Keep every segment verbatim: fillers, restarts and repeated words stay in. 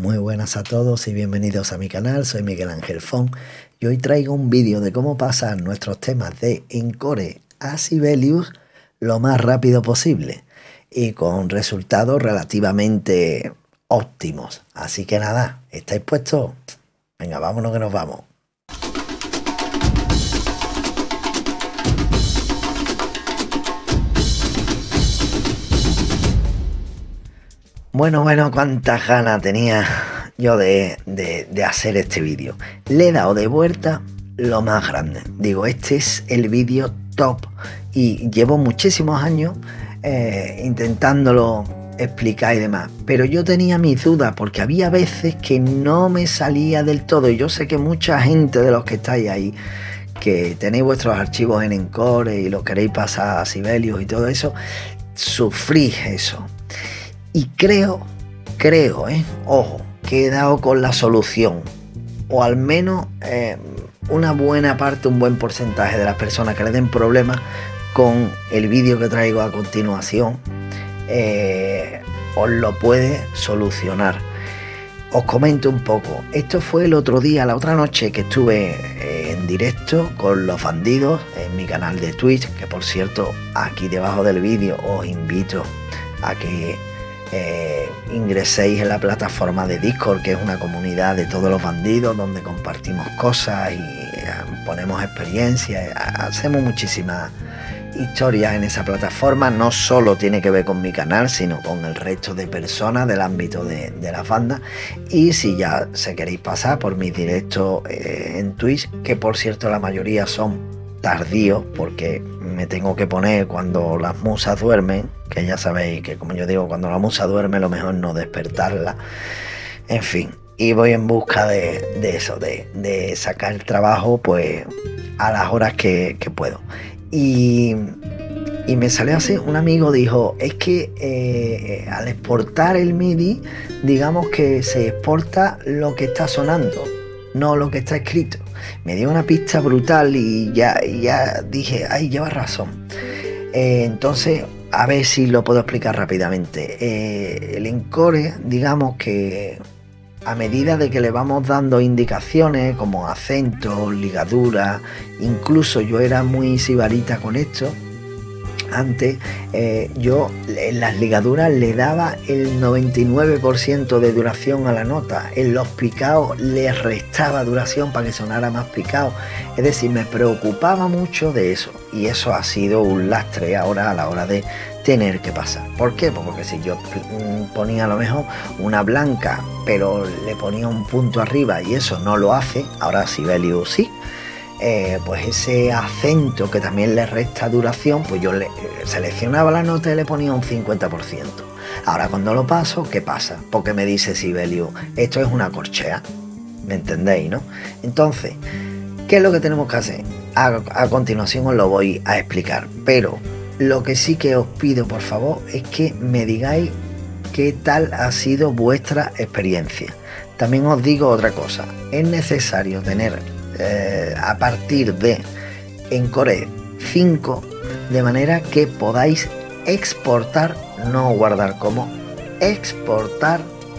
Muy buenas a todos y bienvenidos a mi canal, soy Miguel Ángel Fon y hoy traigo un vídeo de cómo pasar nuestros temas de Encore a Sibelius lo más rápido posible y con resultados relativamente óptimos. Así que nada, ¿estáis puestos? Venga, vámonos que nos vamos. Bueno, bueno, cuántas ganas tenía yo de, de, de hacer este vídeo. Le he dado de vuelta lo más grande. Digo, este es el vídeo top. Y llevo muchísimos años eh, intentándolo explicar y demás. Pero yo tenía mis dudas porque había veces que no me salía del todo. Y yo sé que mucha gente de los que estáis ahí, que tenéis vuestros archivos en Encore y los queréis pasar a Sibelius y todo eso, sufrís eso. Y creo, creo, eh, ojo, que he dado con la solución, o al menos eh, una buena parte, un buen porcentaje de las personas que le den problemas con el vídeo que traigo a continuación, eh, os lo puede solucionar. Os comento un poco, esto fue el otro día, la otra noche que estuve eh, en directo con Los Bandidos en mi canal de Twitch, que por cierto, aquí debajo del vídeo os invito a que Eh, ingreséis en la plataforma de Discord, que es una comunidad de todos los bandidos donde compartimos cosas y eh, ponemos experiencias, hacemos muchísimas historias en esa plataforma. No solo tiene que ver con mi canal, sino con el resto de personas del ámbito de, de las bandas. Y si ya se queréis pasar por mis directos eh, en Twitch, que por cierto la mayoría son tardíos porque me tengo que poner cuando las musas duermen, que ya sabéis que, como yo digo, cuando la musa duerme lo mejor es no despertarla. En fin, y voy en busca de, de eso, de, de sacar el trabajo pues a las horas que, que puedo. Y, y me salió así, un amigo dijo, es que eh, al exportar el MIDI, digamos que se exporta lo que está sonando, no lo que está escrito. Me dio una pista brutal y ya, ya dije, ay, lleva razón. Eh, entonces, a ver si lo puedo explicar rápidamente. Eh, el Encore, digamos que a medida de que le vamos dando indicaciones como acentos, ligaduras, incluso yo era muy sibarita con esto. Antes eh, yo en las ligaduras le daba el noventa y nueve por ciento de duración a la nota, en los picados le restaba duración para que sonara más picado, es decir, me preocupaba mucho de eso y eso ha sido un lastre ahora a la hora de tener que pasar. ¿Por qué? Pues porque si yo ponía a lo mejor una blanca pero le ponía un punto arriba y eso no lo hace, ahora Sibelius sí. Eh, pues ese acento que también le resta duración, pues yo le, eh, seleccionaba la nota y le ponía un cincuenta por ciento. Ahora cuando lo paso, ¿qué pasa? Porque me dice Sibelius, esto es una corchea, ¿me entendéis, no? Entonces, ¿qué es lo que tenemos que hacer? A, a continuación os lo voy a explicar, pero lo que sí que os pido por favor es que me digáis qué tal ha sido vuestra experiencia. También os digo otra cosa, es necesario tener Eh, a partir de Encore cinco de manera que podáis exportar, no guardar como, exportar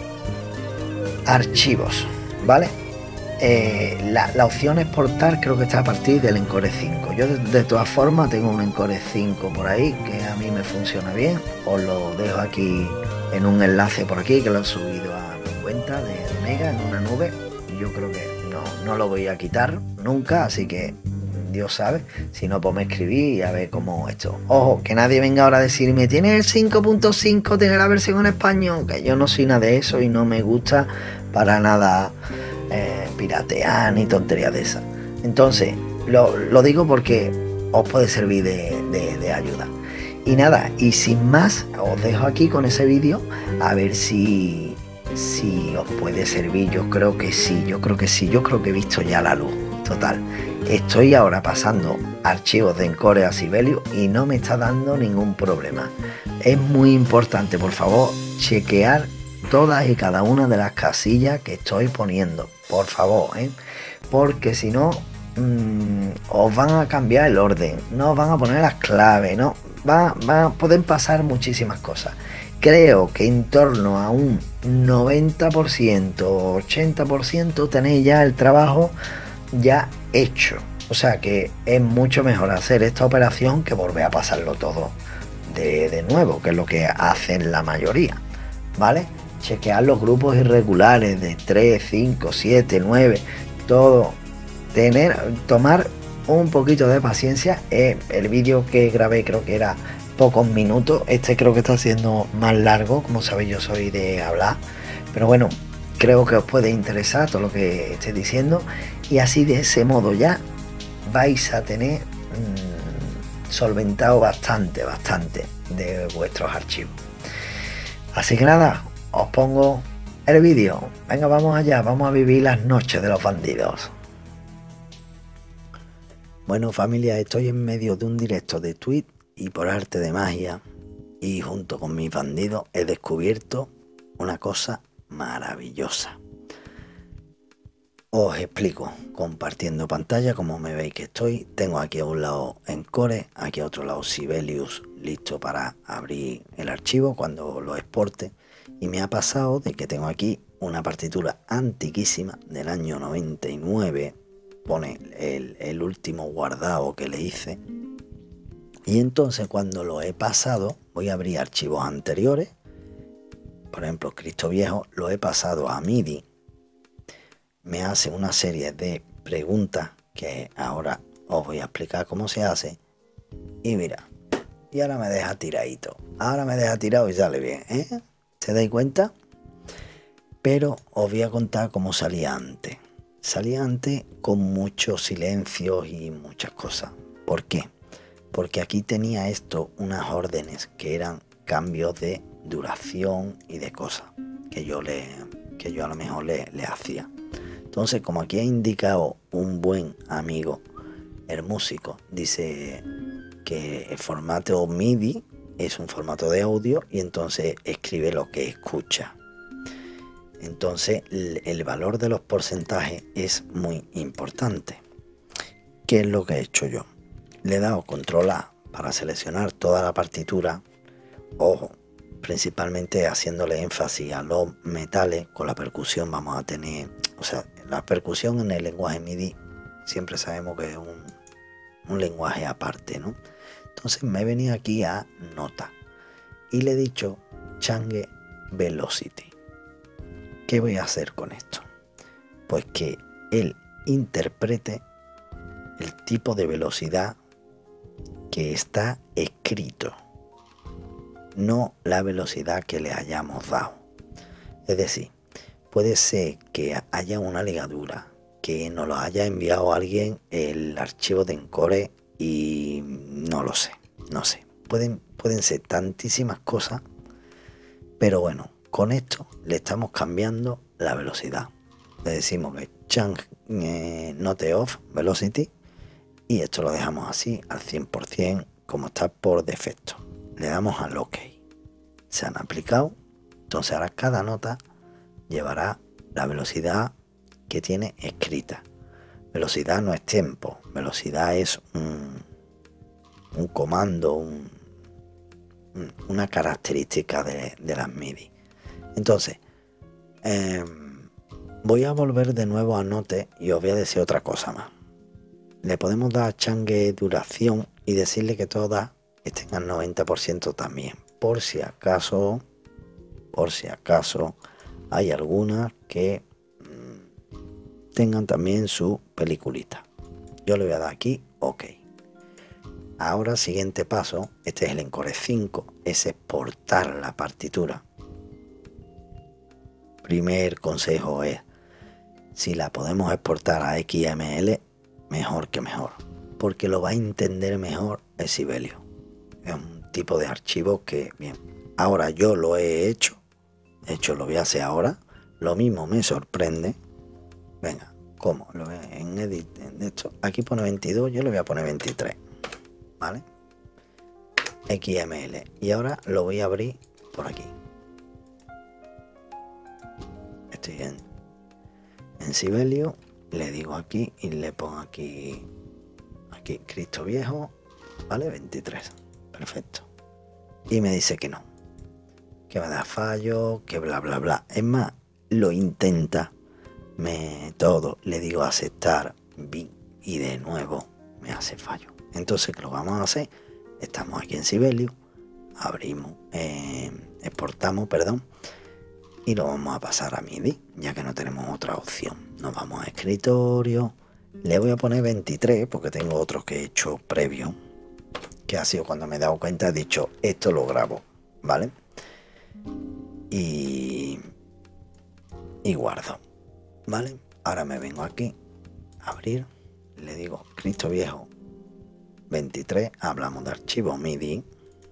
archivos, ¿vale? Eh, la, la opción exportar creo que está a partir del Encore cinco. Yo de, de todas formas tengo un Encore cinco por ahí que a mí me funciona bien, os lo dejo aquí en un enlace por aquí que lo he subido a mi cuenta de Mega en una nube y yo creo que No, no lo voy a quitar nunca, así que Dios sabe, si no pues me escribí y a ver cómo esto. Ojo, que nadie venga ahora a decirme, ¿tienes el cinco punto cinco, tiene la versión en español? Que yo no soy nada de eso y no me gusta para nada eh, piratear ni tonterías de esas. Entonces, lo, lo digo porque os puede servir de, de, de ayuda. Y nada, y sin más, os dejo aquí con ese vídeo a ver si... si os puede servir. Yo creo que sí, yo creo que sí, yo creo que he visto ya la luz. Total, estoy ahora pasando archivos de Encore a Sibelius y no me está dando ningún problema. Es muy importante, por favor, chequear todas y cada una de las casillas que estoy poniendo, por favor, ¿eh? Porque si no mmm, os van a cambiar el orden, no os van a poner las claves, no, va, va, pueden pasar muchísimas cosas. creo que en torno a un noventa por ciento, ochenta por ciento tenéis ya el trabajo ya hecho. O sea que es mucho mejor hacer esta operación que volver a pasarlo todo de, de nuevo, que es lo que hacen la mayoría, ¿vale? Chequear los grupos irregulares de tres, cinco, siete, nueve, todo. Tener, tomar un poquito de paciencia. Eh, el vídeo que grabé creo que era pocos minutos. Este creo que está siendo más largo. Como sabéis, yo soy de hablar. Pero bueno, creo que os puede interesar todo lo que estoy diciendo. Y así de ese modo ya vais a tener mmm, solventado bastante, bastante de vuestros archivos. Así que nada, os pongo el vídeo. Venga, vamos allá, vamos a vivir las noches de los bandidos. Bueno, familia, estoy en medio de un directo de Twitch y por arte de magia y junto con mis bandidos he descubierto una cosa maravillosa. Os explico, compartiendo pantalla, como me veis que estoy. Tengo aquí a un lado Encore, aquí a otro lado Sibelius, listo para abrir el archivo cuando lo exporte. Y me ha pasado de que tengo aquí una partitura antiquísima del año noventa y nueve, pone el, el último guardado que le hice. Y entonces cuando lo he pasado, voy a abrir archivos anteriores. Por ejemplo, Cristo Viejo, lo he pasado a MIDI. Me hace una serie de preguntas que ahora os voy a explicar cómo se hace. Y mira, y ahora me deja tiradito. Ahora me deja tirado y sale bien, ¿eh? ¿Se dais cuenta? Pero os voy a contar cómo salía antes. Salía antes con muchos silencios y muchas cosas. ¿Por qué? Porque aquí tenía esto unas órdenes que eran cambios de duración y de cosas que yo, le, que yo a lo mejor le, le hacía. Entonces, como aquí ha indicado un buen amigo, el músico, dice que el formato MIDI es un formato de audio y entonces escribe lo que escucha. Entonces, el valor de los porcentajes es muy importante. ¿Qué es lo que he hecho yo? Le he dado control A para seleccionar toda la partitura. Ojo, principalmente haciéndole énfasis a los metales. Con la percusión vamos a tener, o sea, la percusión en el lenguaje MIDI siempre sabemos que es un, un lenguaje aparte, ¿no? Entonces me he venido aquí a nota y le he dicho Change Velocity. ¿Qué voy a hacer con esto? Pues que él interprete el tipo de velocidad que está escrito, no la velocidad que le hayamos dado. Es decir, puede ser que haya una ligadura, que nos lo haya enviado alguien el archivo de Encore y no lo sé, no sé. Pueden, pueden ser tantísimas cosas, pero bueno, con esto le estamos cambiando la velocidad. Le decimos que change eh, note off velocity y esto lo dejamos así al cien por cien como está por defecto. Le damos al OK. Se han aplicado. Entonces ahora cada nota llevará la velocidad que tiene escrita. Velocidad no es tiempo. Velocidad es un, un comando, un, una característica de, de las MIDI. Entonces, eh, voy a volver de nuevo a Note y os voy a decir otra cosa más. Le podemos dar a Change duración y decirle que todas estén al noventa por ciento también. Por si acaso, por si acaso, hay algunas que mmm, tengan también su peliculita. Yo le voy a dar aquí OK. Ahora, siguiente paso, este es el Encore cinco, es exportar la partitura. Primer consejo es, si la podemos exportar a X M L, mejor que mejor, porque lo va a entender mejor el Sibelius. Es un tipo de archivo que, bien, ahora yo lo he hecho, de hecho lo voy a hacer ahora, lo mismo me sorprende. Venga, ¿cómo? Lo voy a, en edit, en esto, aquí pone veintidós, yo le voy a poner veintitrés, ¿vale? X M L, y ahora lo voy a abrir por aquí. Estoy en, en Sibelius, le digo aquí y le pongo aquí, aquí Cristo Viejo, ¿vale? veintitrés, perfecto. Y me dice que no, que me da fallo, que bla bla bla. Es más, lo intenta, me todo, le digo aceptar, vi, y de nuevo me hace fallo. Entonces, ¿qué lo vamos a hacer? Estamos aquí en Sibelius, abrimos, eh, exportamos, perdón, y lo vamos a pasar a MIDI, ya que no tenemos otra opción. Nos vamos a escritorio, le voy a poner veintitrés porque tengo otros que he hecho previo, que ha sido cuando me he dado cuenta, he dicho, esto lo grabo, ¿vale? Y, y guardo, ¿vale? Ahora me vengo aquí, a abrir, le digo, Cristo viejo, veintitrés, hablamos de archivo MIDI,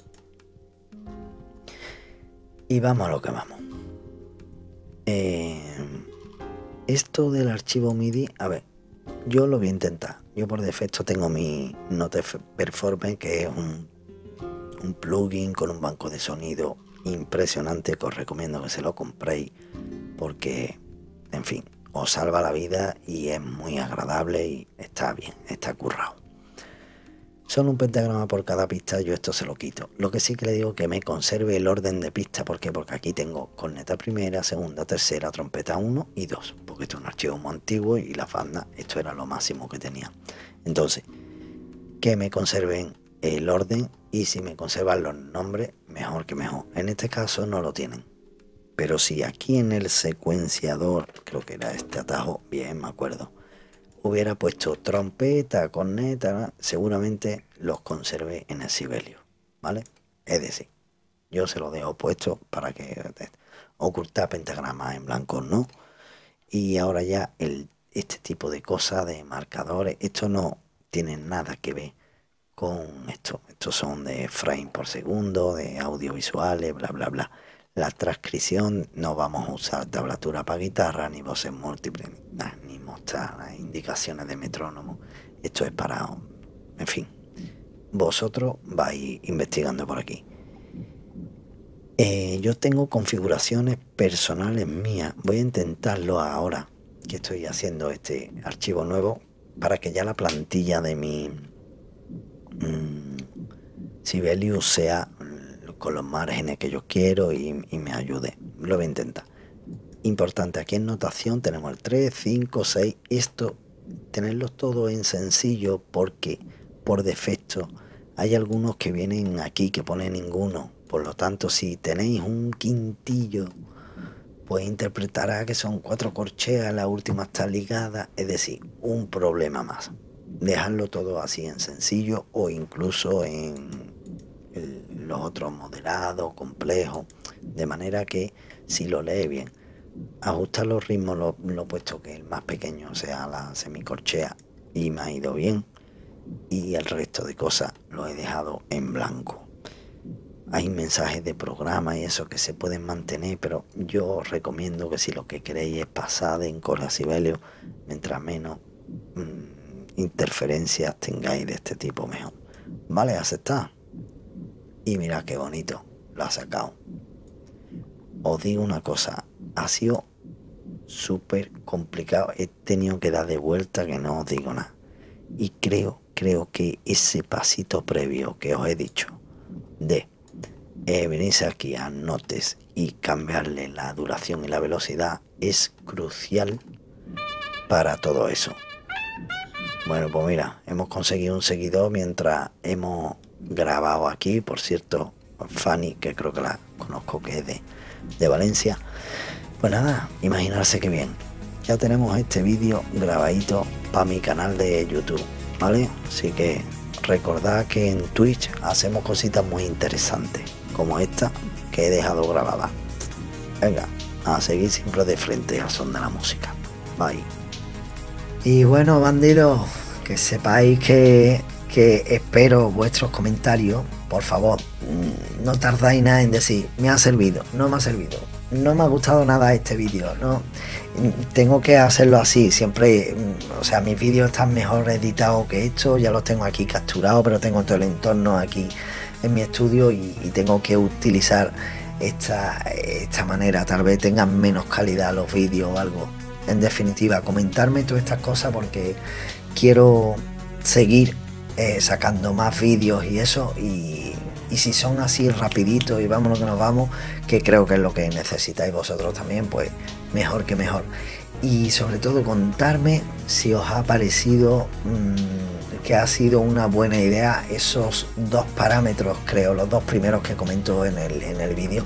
y vamos a lo que vamos. Eh, esto del archivo MIDI, a ver, yo lo voy a intentar. Yo por defecto tengo mi Note Performance, que es un, un plugin con un banco de sonido impresionante, que os recomiendo que se lo compréis porque, en fin, os salva la vida y es muy agradable y está bien, está currado. Son un pentagrama por cada pista, yo esto se lo quito. Lo que sí que le digo que me conserve el orden de pista, ¿por qué? Porque aquí tengo corneta primera, segunda, tercera, trompeta uno y dos, porque esto es un archivo muy antiguo y la banda, esto era lo máximo que tenía. Entonces, que me conserven el orden y si me conservan los nombres, mejor que mejor. En este caso no lo tienen. Pero si aquí en el secuenciador, creo que era este atajo, bien me acuerdo, hubiera puesto trompeta, corneta, ¿no? Seguramente los conservé en el Sibelius, ¿vale? Es decir, yo se lo dejo puesto para que ocultar pentagramas en blanco, ¿no? Y ahora ya el, este tipo de cosas, de marcadores, esto no tiene nada que ver con esto. Estos son de frame por segundo, de audiovisuales, bla, bla, bla. La transcripción, no vamos a usar tablatura para guitarra, ni voces múltiples, nah, ni mostrar indicaciones de metrónomo. Esto es para, en fin, vosotros vais investigando por aquí. Eh, yo tengo configuraciones personales mías. Voy a intentarlo ahora que estoy haciendo este archivo nuevo para que ya la plantilla de mi mmm, Sibelius sea con los márgenes que yo quiero y, y me ayude. Lo voy a intentar. Importante, aquí en notación tenemos el tres, cinco, seis. Esto, tenerlos todo en sencillo porque por defecto hay algunos que vienen aquí que ponen ninguno. Por lo tanto, si tenéis un quintillo, pues interpretará que son cuatro corcheas, la última está ligada, es decir, un problema más. Dejarlo todo así en sencillo o incluso en el, los otros moderados, complejos, de manera que si lo lee bien, ajustar los ritmos, lo, lo he puesto que el más pequeño sea la semicorchea y me ha ido bien, y el resto de cosas lo he dejado en blanco. Hay mensajes de programa y eso que se pueden mantener, pero yo os recomiendo que si lo que queréis es pasar en Core Sibelius, mientras menos mmm, interferencias tengáis de este tipo mejor. Vale, aceptar. Y mirad qué bonito lo ha sacado. Os digo una cosa, ha sido súper complicado. He tenido que dar de vuelta que no os digo nada. Y creo, creo que ese pasito previo que os he dicho de eh, venirse aquí a notes y cambiarle la duración y la velocidad es crucial para todo eso. Bueno, pues mira, hemos conseguido un seguidor mientras hemos grabado aquí. Por cierto, Fanny, que creo que la conozco, que es de, de Valencia. Pues nada, imaginarse que bien. Ya tenemos este vídeo grabadito para mi canal de YouTube, ¿vale? Así que recordad que en Twitch hacemos cositas muy interesantes, como esta que he dejado grabada. Venga, a seguir siempre de frente al son de la música. Bye. Y bueno, bandidos, que sepáis que, que espero vuestros comentarios. Por favor, no tardáis nada en decir, me ha servido, no me ha servido, no me ha gustado nada este vídeo, no. Tengo que hacerlo así, siempre, o sea, mis vídeos están mejor editados que esto, ya los tengo aquí capturados, pero tengo todo el entorno aquí en mi estudio y, y tengo que utilizar esta, esta manera. Tal vez tengan menos calidad los vídeos o algo. En definitiva, comentarme todas estas cosas porque quiero seguir eh, sacando más vídeos y eso, y, y si son así rapiditos y vámonos que nos vamos, que creo que es lo que necesitáis vosotros también, pues mejor que mejor. Y sobre todo contarme si os ha parecido mmm, que ha sido una buena idea esos dos parámetros, creo, los dos primeros que comento en el, en el vídeo,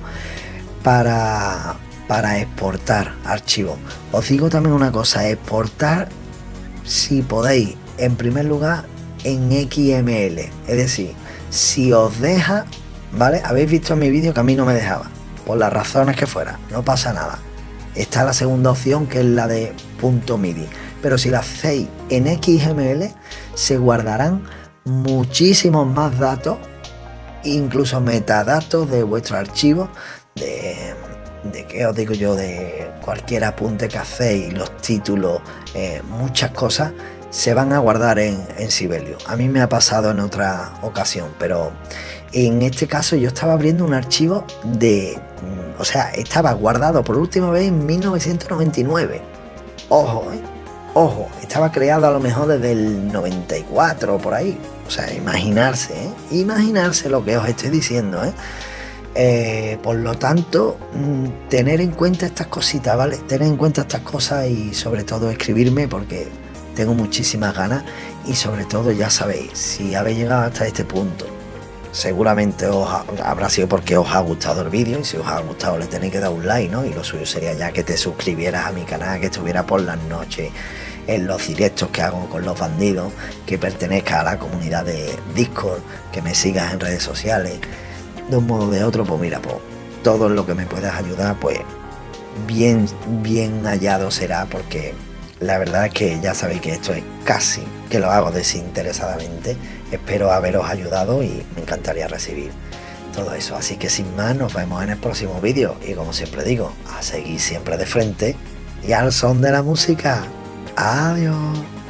para, para exportar archivos. Os digo también una cosa, exportar si podéis, en primer lugar, en X M L, es decir, si os deja, ¿vale? Habéis visto en mi vídeo que a mí no me dejaba, por las razones que fuera, no pasa nada. Está la segunda opción, que es la de .midi, pero si la hacéis en X M L se guardarán muchísimos más datos, incluso metadatos de vuestro archivo, de, de qué os digo yo, de cualquier apunte que hacéis, los títulos, eh, muchas cosas se van a guardar en, en Sibelius. A mí me ha pasado en otra ocasión, pero en este caso yo estaba abriendo un archivo de, o sea, estaba guardado por última vez en mil novecientos noventa y nueve. Ojo, ¿eh? Ojo, estaba creado a lo mejor desde el noventa y cuatro o por ahí. O sea, imaginarse, ¿eh? Imaginarse lo que os estoy diciendo, ¿eh? Eh, por lo tanto, tener en cuenta estas cositas, ¿vale? Tener en cuenta estas cosas y sobre todo escribirme, porque tengo muchísimas ganas. Y sobre todo, ya sabéis, si habéis llegado hasta este punto, seguramente os ha, habrá sido porque os ha gustado el vídeo, y si os ha gustado le tenéis que dar un like, ¿no? Y lo suyo sería ya que te suscribieras a mi canal, que estuviera por las noches en los directos que hago con los bandidos, que pertenezca a la comunidad de Discord, que me sigas en redes sociales. De un modo o de otro, pues mira, pues todo lo que me puedas ayudar, pues bien, bien hallado será, porque la verdad es que ya sabéis que esto es casi que lo hago desinteresadamente. Espero haberos ayudado y me encantaría recibir todo eso. Así que sin más, nos vemos en el próximo vídeo. Y como siempre digo, a seguir siempre de frente y al son de la música. Adiós.